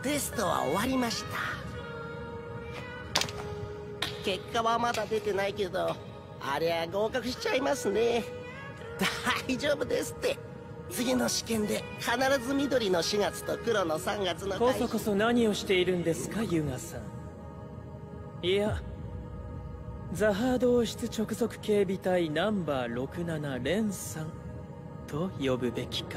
テストは終わりました。結果はまだ出てないけど、ありゃ合格しちゃいますね。大丈夫ですって。次の試験で必ず緑の4月と黒の3月の。 こそこそ何をしているんですか、ユガさん。いや、ザハード王室直属警備隊ナンバー67レンさんと呼ぶべきか。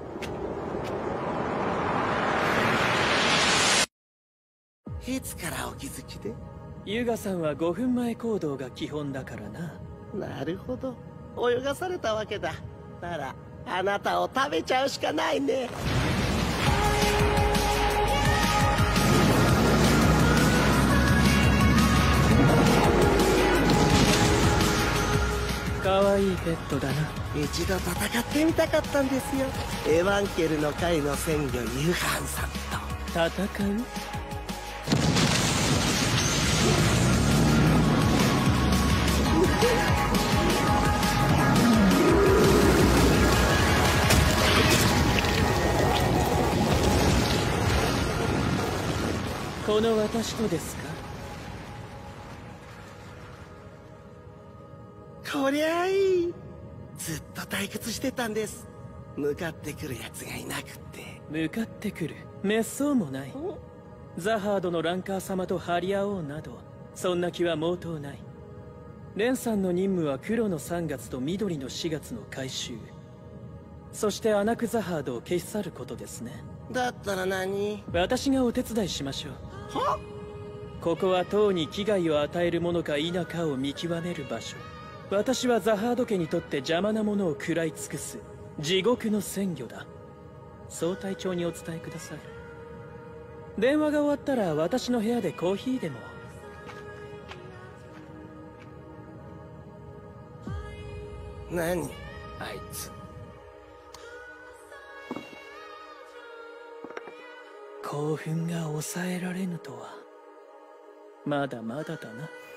いつからお気づきで？ ユガさんは5分前行動が基本だからな。 なるほど、泳がされたわけだ。ならあなたを食べちゃうしかないね。 可愛いペットだな。 一度戦ってみたかったんですよ。エヴァンケルの会の鮮魚ユハンさんと。 戦う？この私とですか？ こりゃいい。ずっと退屈してたんです。向かってくるやつがいなくって。 向かってくる？滅相もない。ザハードのランカー様と張り合おうなど、そんな気は毛頭ない。レンさんの任務は黒の3月と緑の4月の回収、そしてアナクザハードを消し去ることですね。 だったら何？ 私がお手伝いしましょう。 は？ ここは党に危害を与えるものか否かを見極める場所。私はザハード家にとって邪魔なものを食らい尽くす地獄の鮮魚だ。そう隊長にお伝えください。電話が終わったら私の部屋でコーヒーでも。 何あいつ。 興奮が抑えられぬとはまだまだだな。